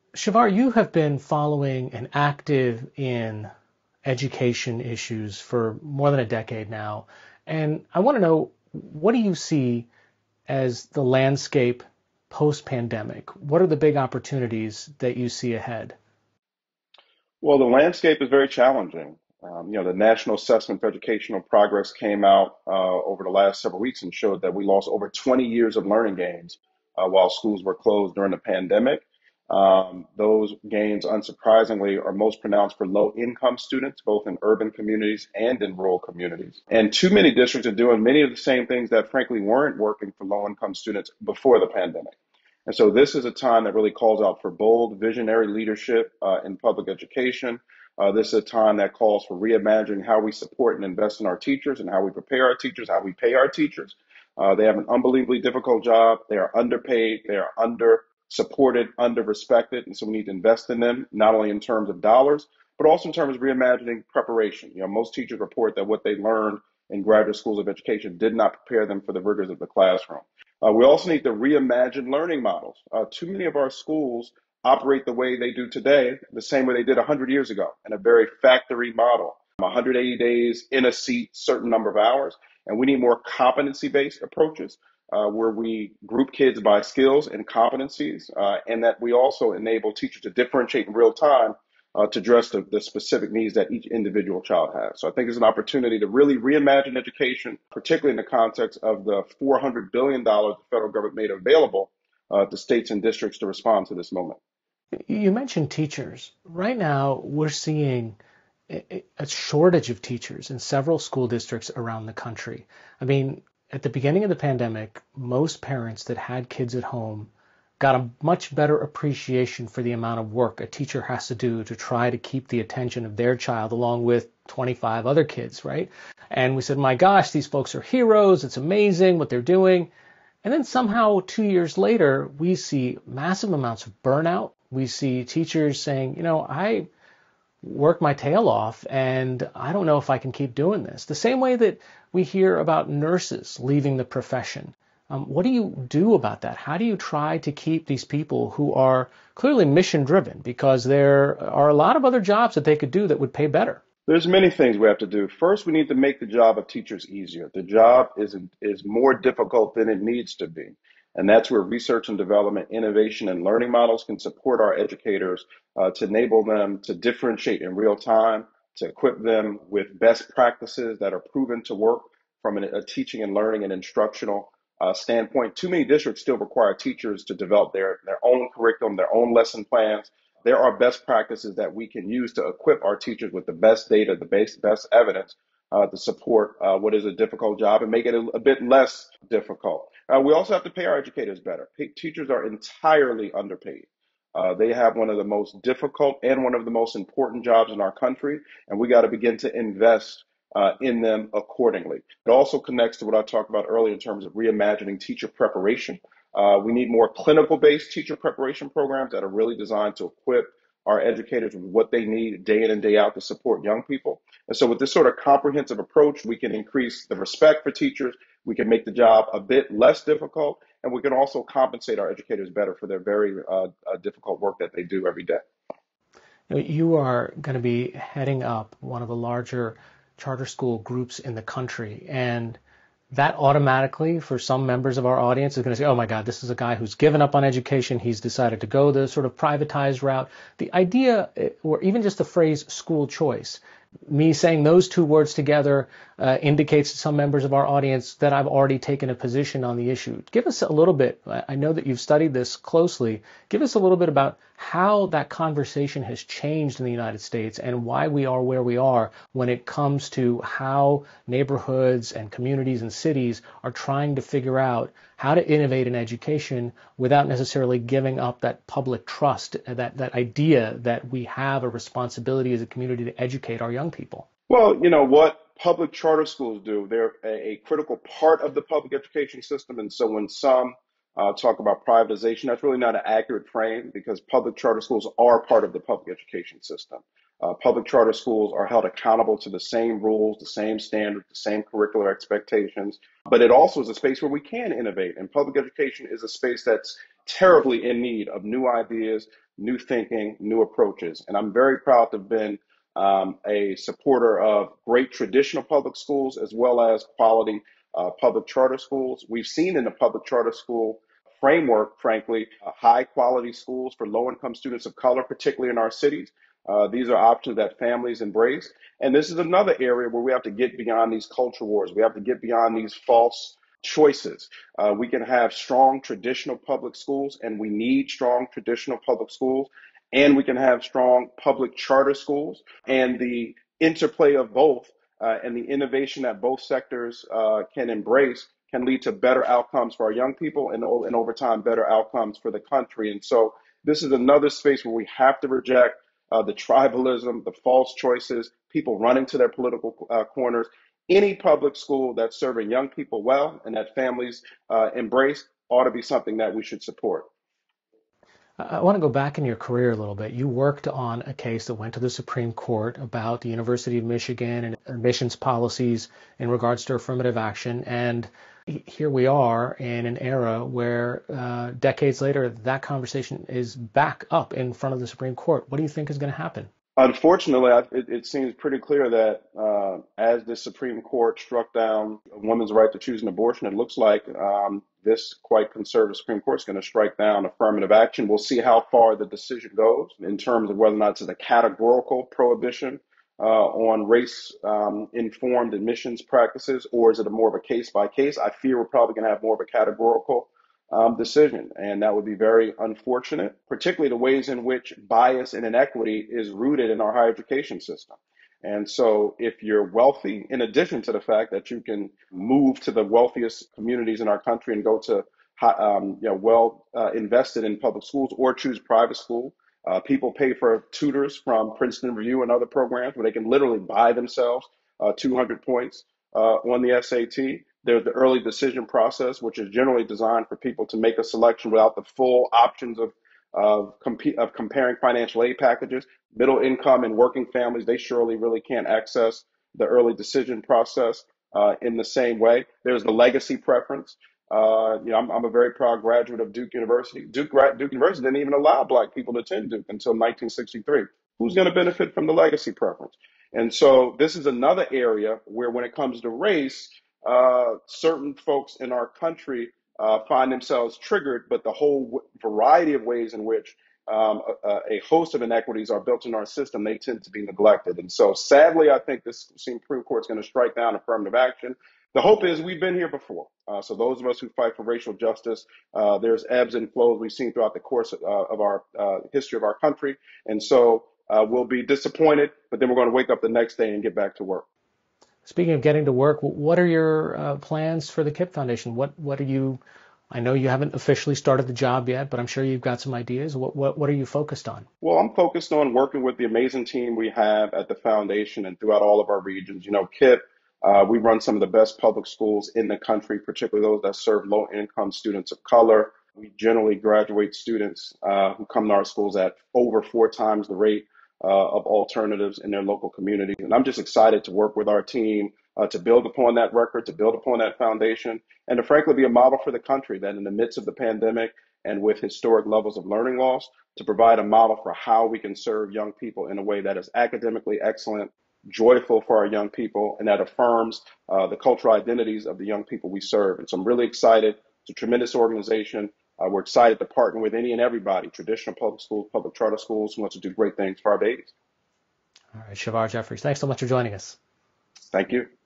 Shavar, you have been following and active in education issues for more than a decade now. And I want to know, what do you see as the landscape post-pandemic? What are the big opportunities that you see ahead? Well, the landscape is very challenging. The National Assessment for Educational Progress came out over the last several weeks and showed that we lost over 20 years of learning gains while schools were closed during the pandemic. Those gains, unsurprisingly, are most pronounced for low-income students, both in urban communities and in rural communities. And too many districts are doing many of the same things that, frankly, weren't working for low-income students before the pandemic. And so this is a time that really calls out for bold, visionary leadership in public education. This is a time that calls for reimagining how we support and invest in our teachers and how we prepare our teachers, how we pay our teachers. They have an unbelievably difficult job. They are underpaid. They are under supported, under respected. And so we need to invest in them, not only in terms of dollars, but also in terms of reimagining preparation. Most teachers report that what they learned in graduate schools of education did not prepare them for the rigors of the classroom. We also need to reimagine learning models. Too many of our schools operate the way they do today, the same way they did 100 years ago, in a very factory model. 180 days in a seat, certain number of hours. And we need more competency-based approaches where we group kids by skills and competencies, and that we also enable teachers to differentiate in real time to address the specific needs that each individual child has. So I think it's an opportunity to really reimagine education, particularly in the context of the $400 billion the federal government made available to states and districts to respond to this moment. You mentioned teachers. Right now, we're seeing a shortage of teachers in several school districts around the country. I mean, at the beginning of the pandemic, most parents that had kids at home got a much better appreciation for the amount of work a teacher has to do to try to keep the attention of their child along with 25 other kids, right? And we said, my gosh, these folks are heroes. It's amazing what they're doing. And then somehow 2 years later, we see massive amounts of burnout. We see teachers saying, I work my tail off and I don't know if I can keep doing this. The same way that we hear about nurses leaving the profession. What do you do about that? How do you try to keep these people who are clearly mission driven, because there are a lot of other jobs that they could do that would pay better? There's many things we have to do. First, we need to make the job of teachers easier. The job is more difficult than it needs to be. And that's where research and development, innovation, and learning models can support our educators to enable them to differentiate in real time, to equip them with best practices that are proven to work from a teaching and learning and instructional standpoint. Too many districts still require teachers to develop their own curriculum, their own lesson plans. There are best practices that we can use to equip our teachers with the best data, the best evidence to support what is a difficult job and make it a bit less difficult. We also have to pay our educators better. Teachers are entirely underpaid. They have one of the most difficult and one of the most important jobs in our country, and we got to begin to invest in them accordingly. It also connects to what I talked about earlier in terms of reimagining teacher preparation. We need more clinical-based teacher preparation programs that are really designed to equip our educators with what they need day in and day out to support young people. And so with this sort of comprehensive approach, we can increase the respect for teachers, we can make the job a bit less difficult, and we can also compensate our educators better for their very difficult work that they do every day. You are going to be heading up one of the larger charter school groups in the country, and that automatically, for some members of our audience, is going to say, oh my God, this is a guy who's given up on education. He's decided to go the sort of privatized route. The idea, or even just the phrase school choice, me saying those two words together indicates to some members of our audience that I've already taken a position on the issue. Give us a little bit, I know that you've studied this closely, give us a little bit about how that conversation has changed in the United States and why we are where we are when it comes to how neighborhoods and communities and cities are trying to figure out how to innovate in education without necessarily giving up that public trust, that idea that we have a responsibility as a community to educate our young people. Well, you know what public charter schools do, they're a critical part of the public education system. And so when some talk about privatization, that's really not an accurate frame because public charter schools are part of the public education system. Public charter schools are held accountable to the same rules, the same standards, the same curricular expectations, but it also is a space where we can innovate. And public education is a space that's terribly in need of new ideas, new thinking, new approaches. And I'm very proud to have been a supporter of great traditional public schools as well as quality public charter schools. We've seen in the public charter school framework, frankly, high quality schools for low income students of color, particularly in our cities. These are options that families embrace. And this is another area where we have to get beyond these culture wars. We have to get beyond these false choices. We can have strong traditional public schools, and we need strong traditional public schools, and we can have strong public charter schools, and the interplay of both and the innovation that both sectors can embrace can lead to better outcomes for our young people and over time, better outcomes for the country. And so this is another space where we have to reject the tribalism, the false choices, people running to their political corners. Any public school that's serving young people well and that families embrace ought to be something that we should support. I want to go back in your career a little bit. You worked on a case that went to the Supreme Court about the University of Michigan and admissions policies in regards to affirmative action. And here we are in an era where decades later, that conversation is back up in front of the Supreme Court. What do you think is going to happen? Unfortunately, it seems pretty clear that as the Supreme Court struck down a woman's right to choose an abortion, it looks like this quite conservative Supreme Court is going to strike down affirmative action. We'll see how far the decision goes in terms of whether or not it's a categorical prohibition on race-informed admissions practices, or is it more of a case-by-case? I fear we're probably going to have more of a categorical decision, and that would be very unfortunate, particularly the ways in which bias and inequity is rooted in our higher education system. And so if you're wealthy, in addition to the fact that you can move to the wealthiest communities in our country and go to invested in public schools or choose private school, people pay for tutors from Princeton Review and other programs where they can literally buy themselves 200 points on the SAT. There's the early decision process, which is generally designed for people to make a selection without the full options of comparing financial aid packages. Middle income and working families, they surely really can't access the early decision process in the same way. There's the legacy preference. I'm a very proud graduate of Duke University. Duke University didn't even allow Black people to attend Duke until 1963. Who's going to benefit from the legacy preference? And so this is another area where, when it comes to race, certain folks in our country find themselves triggered, but the whole variety of ways in which a host of inequities are built in our system, they tend to be neglected. And so sadly, I think this Supreme Court is going to strike down affirmative action. The hope is we've been here before. So those of us who fight for racial justice, there's ebbs and flows we've seen throughout the course of our history of our country. And so we'll be disappointed, but then we're going to wake up the next day and get back to work. Speaking of getting to work, what are your plans for the KIPP Foundation? What are you? I know you haven't officially started the job yet, but I'm sure you've got some ideas. What are you focused on? Well, I'm focused on working with the amazing team we have at the foundation and throughout all of our regions. KIPP, we run some of the best public schools in the country, particularly those that serve low-income students of color. We generally graduate students who come to our schools at over 4 times the rate of alternatives in their local community. And I'm just excited to work with our team to build upon that record, to build upon that foundation, and to frankly be a model for the country that in the midst of the pandemic and with historic levels of learning loss, to provide a model for how we can serve young people in a way that is academically excellent, joyful for our young people, and that affirms the cultural identities of the young people we serve. And so I'm really excited. It's a tremendous organization. We're excited to partner with any and everybody, traditional public schools, public charter schools, who wants to do great things for our babies. All right, Shavar, Jeffries, thanks so much for joining us. Thank you.